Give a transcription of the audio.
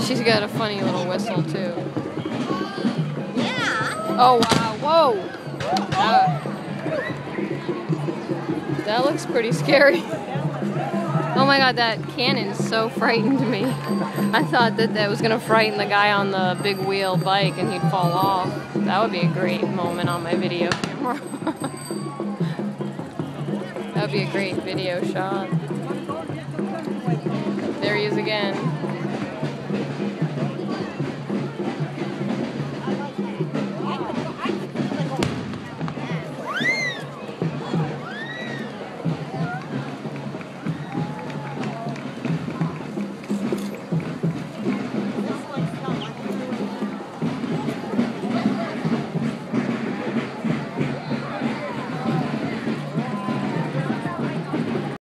She's got a funny little whistle too. Yeah. Oh wow, whoa! That looks pretty scary. Oh my god, that cannon so frightened me. I thought that was gonna frighten the guy on the big wheel bike and he'd fall off. That would be a great moment on my video camera. That would be a great video shot.